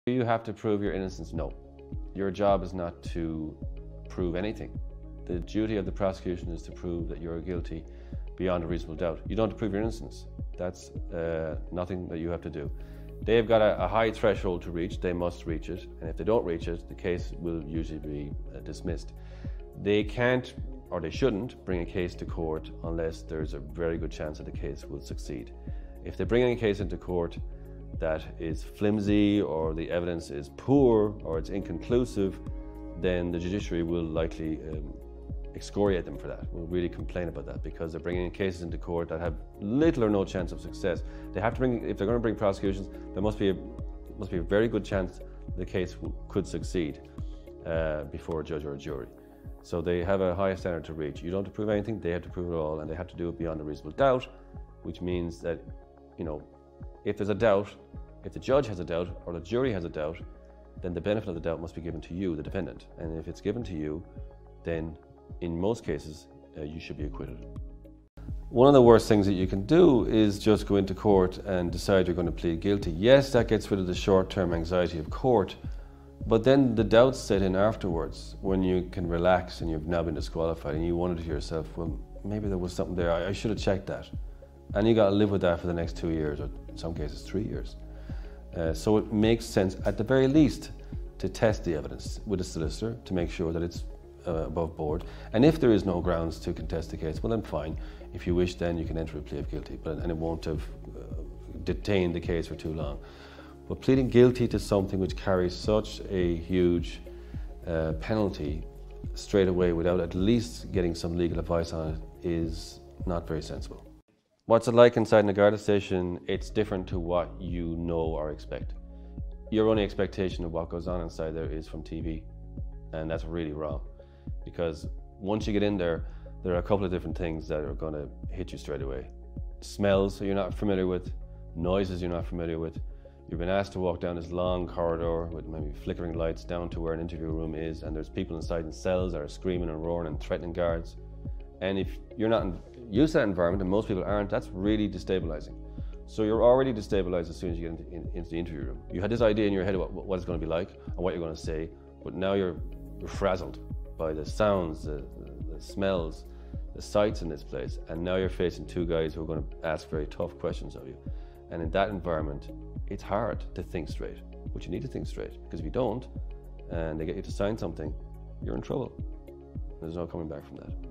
Do you have to prove your innocence? No. Your job is not to prove anything. The duty of the prosecution is to prove that you're guilty beyond a reasonable doubt. You don't have to prove your innocence. That's nothing that you have to do. They've got a high threshold to reach. They must reach it, and if they don't reach it, the case will usually be dismissed. They can't, or they shouldn't, bring a case to court unless there's a very good chance that the case will succeed. If they bring a case into court that is flimsy, or the evidence is poor, or it's inconclusive, then the judiciary will likely excoriate them for that, will really complain about that, because they're bringing cases into court that have little or no chance of success. They have to bring, if they're going to bring prosecutions, there must be a very good chance the case could succeed before a judge or a jury. So they have a high standard to reach. You don't have to prove anything, they have to prove it all, and they have to do it beyond a reasonable doubt, which means that, you know, if there's a doubt, if the judge has a doubt or the jury has a doubt, then the benefit of the doubt must be given to you, the defendant. And if it's given to you, then in most cases, you should be acquitted. One of the worst things that you can do is just go into court and decide you're going to plead guilty. Yes, that gets rid of the short-term anxiety of court, but then the doubts set in afterwards when you can relax and you've now been disqualified, and you wonder to yourself, well, maybe there was something there, I should have checked that. And you got to live with that for the next 2 years, or in some cases 3 years. So it makes sense, at the very least, to test the evidence with a solicitor to make sure that it's above board. And if there is no grounds to contest the case, well then fine. If you wish, then you can enter a plea of guilty, and it won't have detained the case for too long. But pleading guilty to something which carries such a huge penalty straight away without at least getting some legal advice on it is not very sensible. What's it like inside a Garda station? It's different to what you know or expect. Your only expectation of what goes on inside there is from TV, and that's really wrong. Because once you get in there, there are a couple of different things that are going to hit you straight away. Smells you're not familiar with, noises you're not familiar with. You've been asked to walk down this long corridor with maybe flickering lights down to where an interview room is, and there's people inside in cells that are screaming and roaring and threatening guards. And if you're not used to that environment, and most people aren't, that's really destabilizing. So you're already destabilized as soon as you get into the interview room. You had this idea in your head of what it's going to be like and what you're going to say, but now you're frazzled by the sounds, the smells, the sights in this place, and now you're facing two guys who are going to ask very tough questions of you. And in that environment, it's hard to think straight, but you need to think straight, because if you don't, and they get you to sign something, you're in trouble. There's no coming back from that.